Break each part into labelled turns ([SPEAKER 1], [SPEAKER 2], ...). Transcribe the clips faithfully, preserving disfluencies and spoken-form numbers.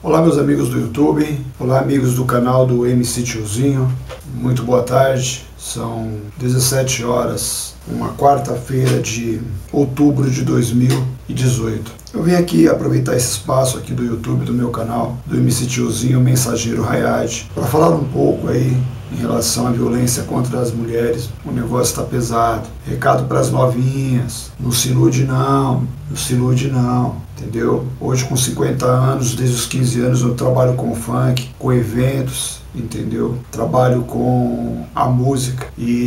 [SPEAKER 1] Olá meus amigos do YouTube, olá amigos do canal do M C Tiozinho, muito boa tarde, são dezessete horas, uma quarta-feira de outubro de dois mil e dezoito. Eu vim aqui aproveitar esse espaço aqui do YouTube, do meu canal, do M C Tiozinho, Mensageiro Hayat, para falar um pouco aí em relação à violência contra as mulheres. O negócio está pesado. Recado para as novinhas, não se ilude não, não se ilude não, entendeu? Hoje com cinquenta anos, desde os quinze anos eu trabalho com funk, com eventos, entendeu? Trabalho com a música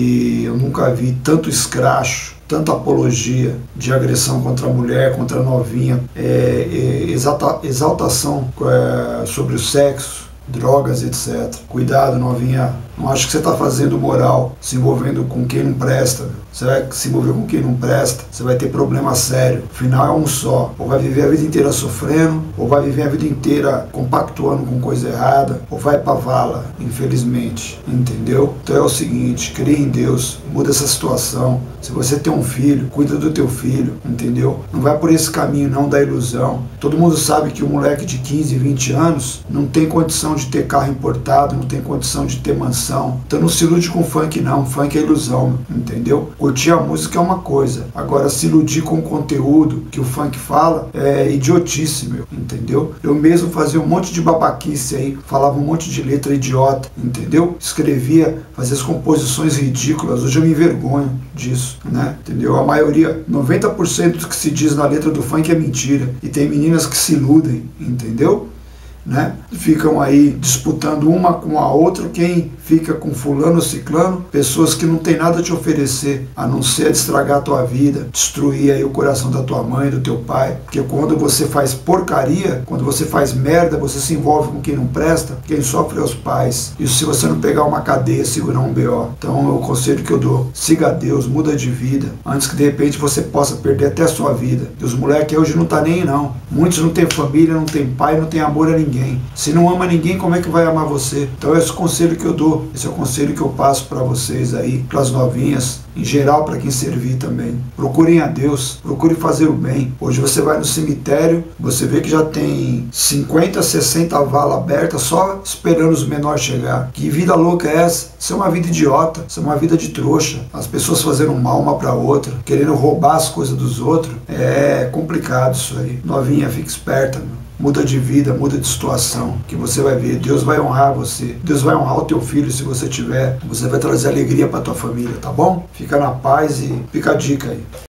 [SPEAKER 1] e eu nunca vi tanto escracho, tanta apologia de agressão contra a mulher, contra a novinha, é, é, exalta, exaltação é, sobre o sexo, drogas, etcétera. Cuidado, novinha. Não acho que você está fazendo moral, se envolvendo com quem não presta. Você vai se envolver com quem não presta, você vai ter problema sério. O final é um só. Ou vai viver a vida inteira sofrendo, ou vai viver a vida inteira compactuando com coisa errada, ou vai pra vala, infelizmente. Entendeu? Então é o seguinte, crê em Deus, muda essa situação. Se você tem um filho, cuida do teu filho, entendeu? Não vai por esse caminho não da ilusão. Todo mundo sabe que um moleque de quinze, vinte anos não tem condição de ter carro importado, não tem condição de ter mansão. Então não se ilude com funk não, funk é ilusão, entendeu? Curtir a música é uma coisa, agora se iludir com o conteúdo que o funk fala é idiotice, meu, entendeu? Eu mesmo fazia um monte de babaquice aí, falava um monte de letra idiota, entendeu? Escrevia, fazia as composições ridículas, hoje eu me envergonho disso, né? Entendeu? A maioria, noventa por cento do que se diz na letra do funk é mentira, e tem meninas que se iludem, entendeu? Né? Ficam aí disputando uma com a outra, quem fica com fulano ou ciclano, pessoas que não tem nada a te oferecer, a não ser estragar a tua vida, destruir aí o coração da tua mãe, do teu pai, porque quando você faz porcaria, quando você faz merda, você se envolve com quem não presta, quem sofre é os pais, isso se você não pegar uma cadeia, segurar um B O. Então é o conselho que eu dou, siga a Deus, muda de vida, antes que de repente você possa perder até a sua vida, e os moleques hoje não tá nem aí não, muitos não tem família, não tem pai, não tem amor a ninguém. Se não ama ninguém, como é que vai amar você? Então esse é o conselho que eu dou, esse é o conselho que eu passo para vocês aí, para as novinhas, em geral para quem servir também. Procurem a Deus, procurem fazer o bem. Hoje você vai no cemitério, você vê que já tem cinquenta, sessenta valas abertas só esperando os menores chegar. Que vida louca é essa? Isso é uma vida idiota, isso é uma vida de trouxa. As pessoas fazendo mal uma para outra, querendo roubar as coisas dos outros. É complicado isso aí. Novinha, fica esperta, meu. Muda de vida, muda de situação, que você vai ver, Deus vai honrar você, Deus vai honrar o teu filho se você tiver, você vai trazer alegria para tua família, tá bom? Fica na paz e fica a dica aí.